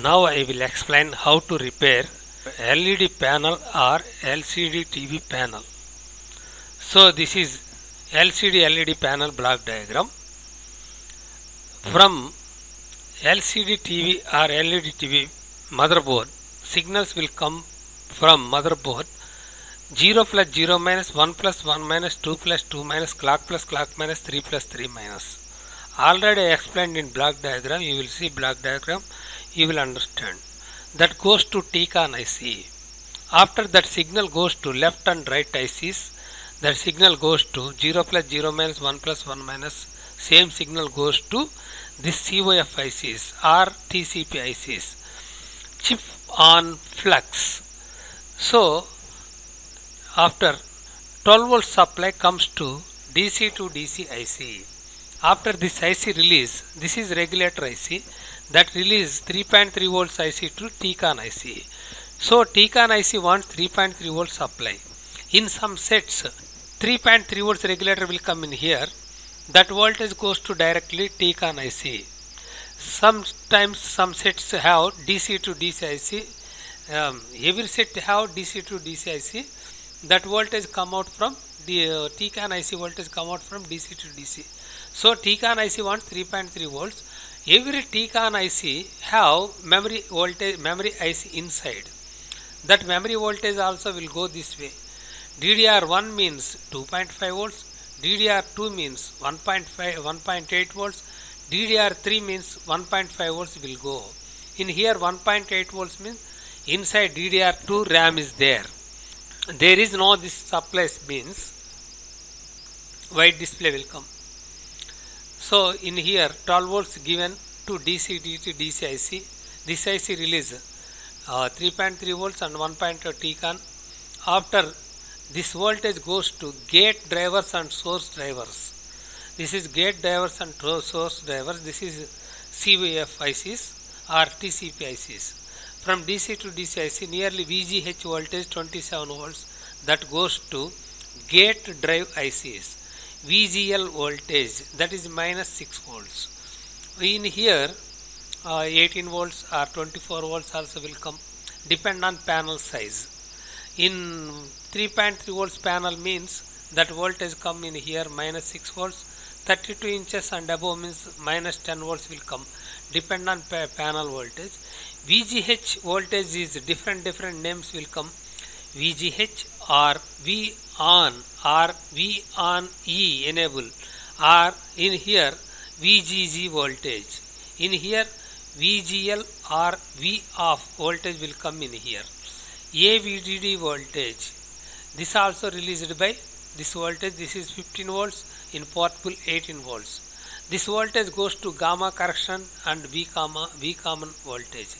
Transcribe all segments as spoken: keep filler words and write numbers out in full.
Now I will explain how to repair L E D panel or L C D T V panel. So this is L C D L E D panel block diagram. From L C D T V or L E D T V motherboard, signals will come from motherboard zero plus zero minus one plus one minus two plus two minus clock plus clock minus three plus three minus. Already I explained in block diagram. You will see block diagram, you will understand. That goes to T CON I C. After that, signal goes to left and right I Cs. That signal goes to zero plus zero minus one plus one minus. Same signal goes to this C O F I Cs or T C P I Cs. Chip on flux. So after twelve volt supply comes to D C to D C I C. After this I C release, this is regulator I C that release three point three volts I C to T CON I C. So T CON I C wants three point three volt supply. In some sets, three point three volts regulator will come in here. That voltage goes to directly T CON I C. Sometimes some sets have D C to D C I C. Um, every set have D C to D C I C. That voltage come out from the uh, T CON I C voltage come out from D C to D C. So T CON I C wants three point three volts. Every T CON I C have memory voltage, memory I C inside. That memory voltage also will go this way. D D R one means two point five volts. D D R two means one point five, one point eight volts. D D R three means one point five volts will go. In here one point eight volts means inside D D R two RAM is there. There is no this supply means white display will come. So in here twelve volts given to D C to D C I C. This I C release uh, three point three volts and one point two T CON. After this voltage goes to gate drivers and source drivers. This is gate drivers and source drivers. This is C O F I Cs or T C P I Cs. From D C to D C I C, nearly V G H voltage twenty-seven volts that goes to gate drive I Cs. V G L voltage that is minus six volts. In here uh, eighteen volts or twenty-four volts also will come, depend on panel size. In three point three volts panel means that voltage come in here minus six volts. Thirty-two inches and above means minus ten volts will come, depend on pa panel voltage. V G H voltage is different different names will come. V G H or V on or V on E enable, or in here V G G voltage. In here V G L or V off voltage will come in here. A V D D voltage, this also released by this voltage. This is fifteen volts, in portable eighteen volts. This voltage goes to gamma correction and V comma V common voltage.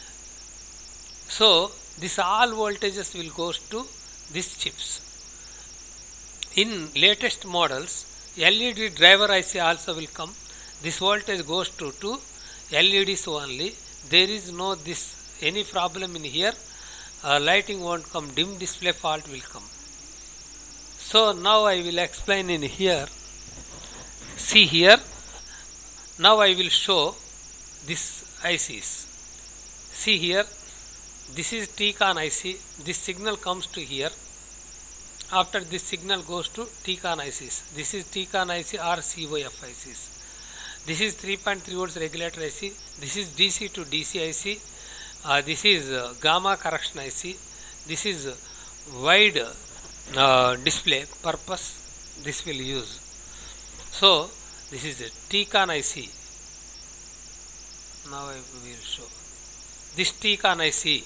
So this all voltages will goes to these chips. In latest models, L E D driver I C also will come. This voltage goes to, to L E Ds only. There is no this any problem in here. Uh, lighting won't come, dim display fault will come. So now I will explain in here. See here. Now I will show this I Cs. See here. This is T CON I C. This signal comes to here. After this signal goes to T CON I Cs. This is T CON I C or C O F I Cs. This is three point three volts regulator I C. This is D C to D C I C. Uh, this is uh, gamma correction I C. This is uh, wide uh, display purpose. This will use. So this is a T CON I C. Now I will show. This T CON I C.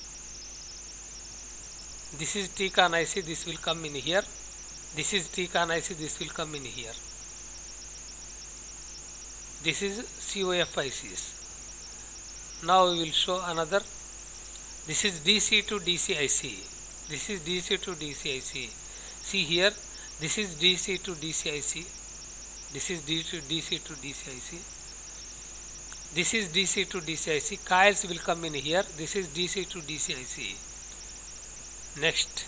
This is T CON I C, this will come in here. This is T CON I C, this will come in here. This is C O F I Cs. Now we will show another. This is D C to D C I C. This is D C to D C I C. See here, this is D C to D C I C. This is D C to D C to D C I C. This is D C to D C I C. Coils will come in here. This is D C to D C I C. Next,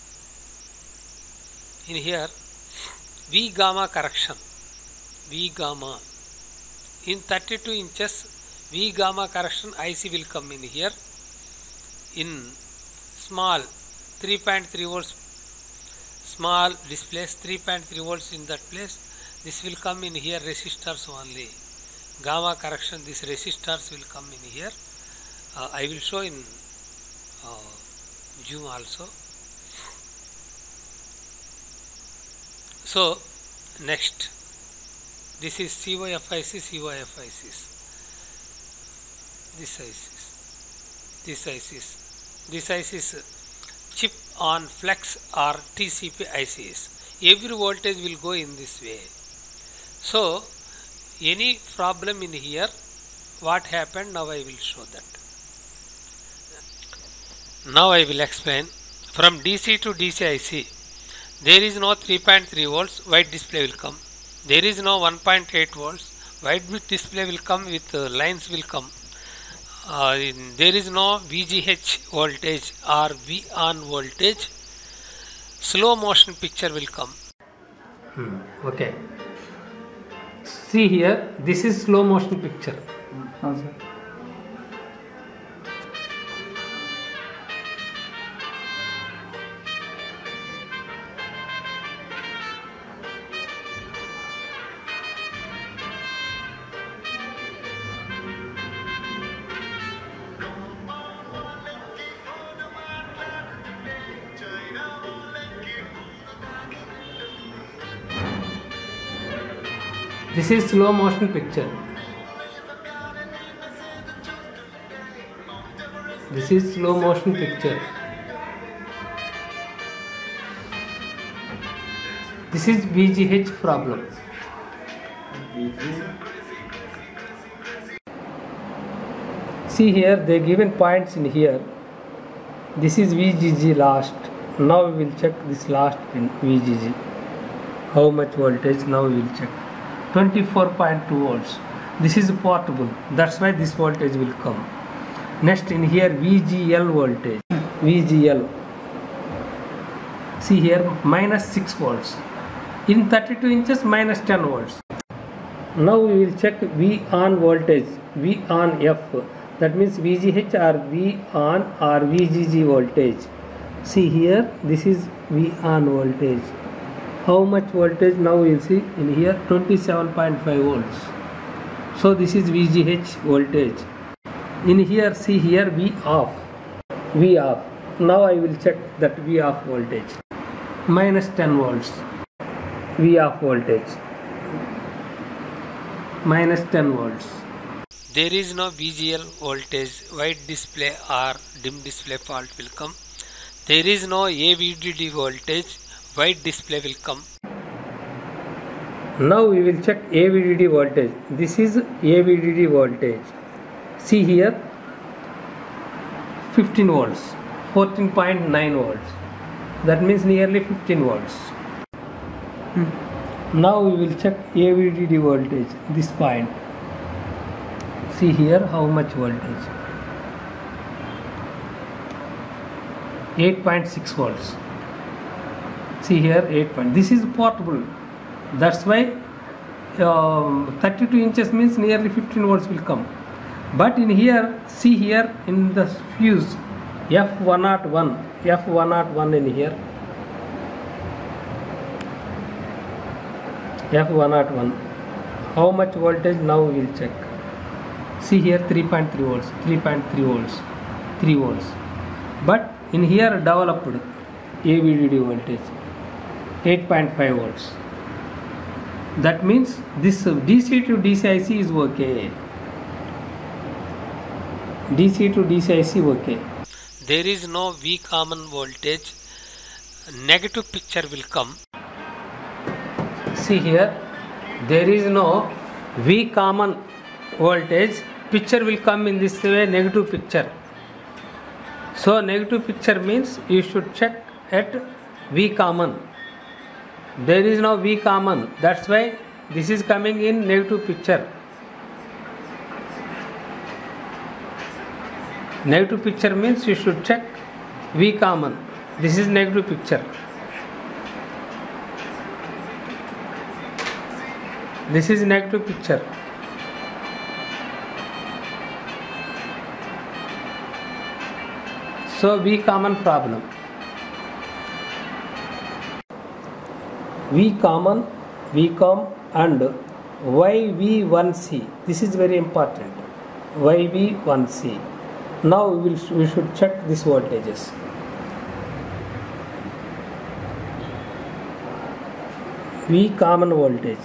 in here V gamma correction. V gamma in thirty-two inches V gamma correction I C will come in here in small three point three volts, small displays three point three volts in that place. This will come in here resistors only. Gamma correction, this resistors will come in here. Uh, I will show in uh, zoom also. So next, this is SivaInstitute, SivaInstitute. This I C, this I C, this I C is chip on flex or T C P I Cs. Every voltage will go in this way. So any problem in here, what happened, now I will show that. Now I will explain. From D C to D C I C, there is no three point three volts, white display will come. There is no one point eight volts, white display will come with uh, lines will come. Uh, there is no V G H voltage or V on voltage. Slow motion picture will come. Hmm. Okay. See here, this is slow motion picture. हाँ sir. This is slow motion picture. This is slow motion picture. This is V G H problem. See here, they given points in here. This is V G G last. Now we will check this last pin V G G. How much voltage? Now we will check. twenty-four point two volts. This is portable, that's why this voltage will come. Next in here V G L voltage. V G L. See here minus six volts. In thirty-two inches minus ten volts. Now we will check V on voltage. V on F. That means V G H or V on or V G G voltage. See here, this is V on voltage. How much voltage? Now we will see in here twenty-seven point five volts. So this is V G H voltage. In here, see here V off. V off. Now I will check that V off voltage. Minus ten volts. V off voltage. Minus ten volts. There is no V G L voltage, white display or dim display fault will come. There is no A V D D voltage, white display will come. Now we will check A V D D voltage. This is A V D D voltage. See here fifteen volts, fourteen point nine volts. That means nearly fifteen volts. Hmm. Now we will check A V D D voltage. This point. See here how much voltage. eight point six volts. See here eight point. This is portable. That's why um, thirty-two inches means nearly fifteen volts will come. But in here, see here in the fuse F one oh one, F one oh one in here. F one oh one. How much voltage? Now we will check. See here three point three volts, three point three volts, three volts. But in here developed A V D D voltage eight point five volts. That means this D C to D C I C is okay. D C to D C I C okay. There is no V common voltage, negative picture will come. See here, there is no V common voltage, picture will come in this way, negative picture. So negative picture means you should check at V common. There is no V common, that's why this is coming in negative picture. Negative picture means you should check V common. This is negative picture. This is negative picture. So V common problem. V common, V com and Y V one C. This is very important. Y V one C. Now we will we should check these voltages. V common voltage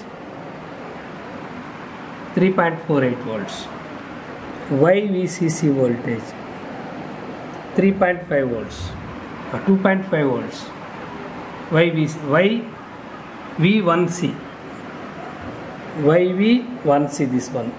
three point four eight volts. Y V C C voltage three point five volts or two point five volts. Y V Y V one C. Y V one C, this one.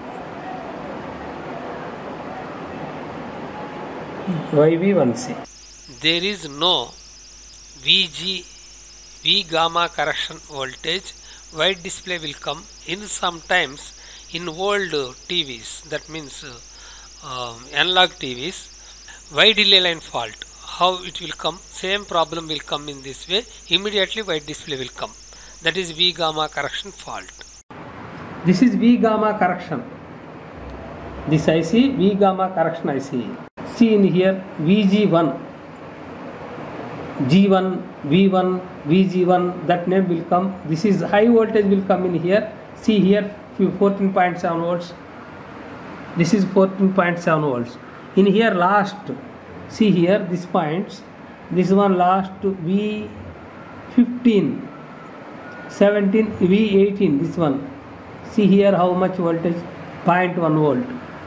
Y V one C. There is no V G V gamma correction voltage. White display will come in sometimes in old T Vs, that means uh, um, analog T Vs. Y delay line fault, how it will come? Same problem will come in this way. Immediately white display will come. That is V gamma correction fault. This is V gamma correction. This I C, V gamma correction I C. See in here V G one, G one, V one, V G one, that name will come. This is high voltage will come in here. See here fourteen point seven volts. This is fourteen point seven volts. In here last, see here this points. This one last V fifteen, seventeen, V eighteen, this one. See here how much voltage? zero point one volt.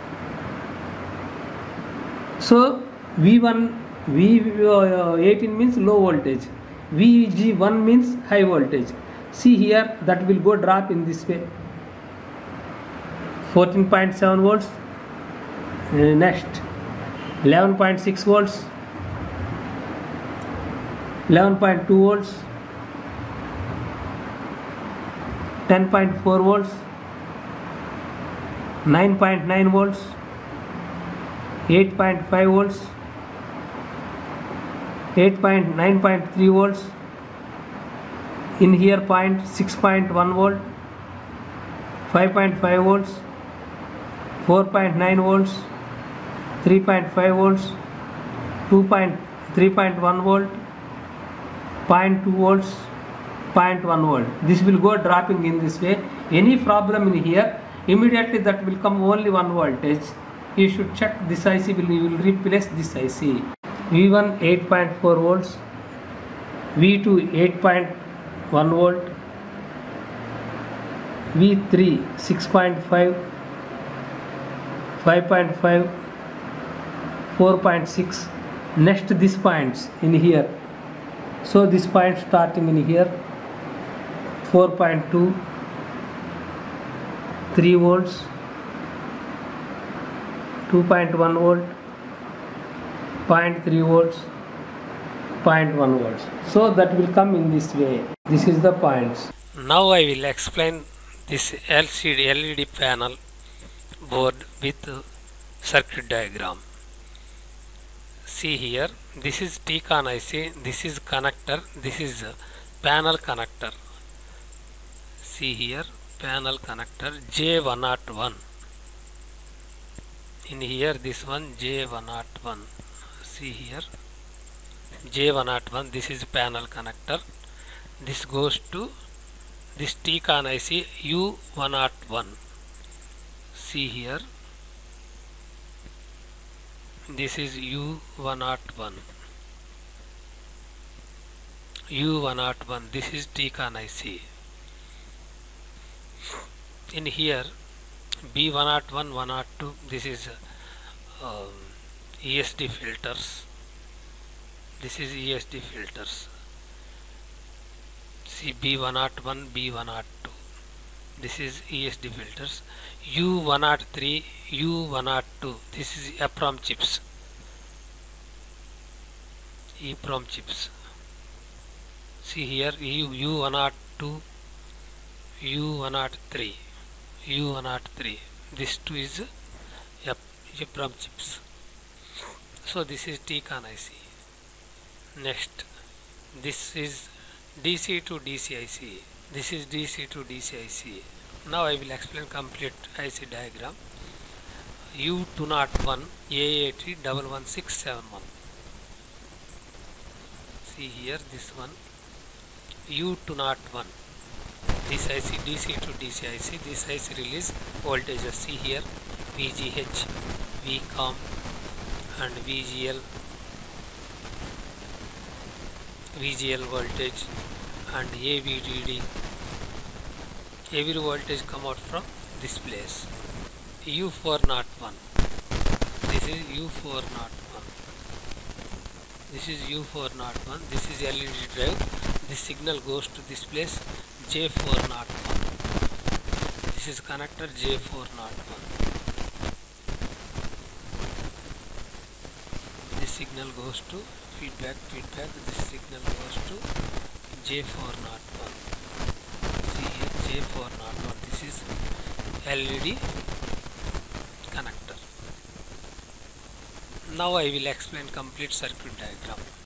So V one, V eighteen means low voltage, V G one means high voltage. See here that will go drop in this way, fourteen point seven volts. Uh, next eleven point six volts, eleven point two volts, ten point four volts, nine point nine volts, eight point five volts, eight point nine point three volts. In here point six point one volt, five point five volts, four point nine volts, three point five volts, two point three point one volt, zero point two volts, zero point one volt. This will go dropping in this way. Any problem in here, immediately that will come only one voltage. You should check this I C, will you will replace this I C. V one eight point four volts, V two eight point one volt, V three six point five, five point five, four point six. Next this points in here. So this point starting in here, four point two, three volts, two point one volt, zero point three volts, zero point one volts. So that will come in this way. This is the points. Now I will explain this L C D L E D panel board with circuit diagram. See here, this is T CON I C, this is connector, this is panel connector. See here, panel connector J one oh one. In here this one J one oh one. See here J one oh one, this is panel connector. This goes to this T CON I C U one oh one. See here, this is U one oh one. U one oh one, this is T CON I C. In here B one oh one, one oh two, this is um, E S D filters. This is E S D filters. See B one oh one, B one oh two. This is E S D filters. U one oh three, U one oh two. This is EPROM chips. EPROM chips. See here U, U one oh two, U one oh three, U one oh three. This two is EPROM chips. So this is T CON I C. Next, this is D C to D C I C. This is D C to D C I C. Now I will explain complete I C diagram. U two oh one A A T one one six seven one. see here, this one U two oh one, this I C, D C to D C I C, this I C release voltages, see here V G H, V COM and V G L, V G L voltage and A V D D. Every voltage come out from this place. U four oh one, this is U four oh one, this is U four oh one, this is L E D drive, this signal goes to this place J four oh one, this is connector J four oh one, this signal goes to feedback, feedback, this signal goes to J four oh one, see here J four oh one, this is L E D connector. Now I will explain complete circuit diagram.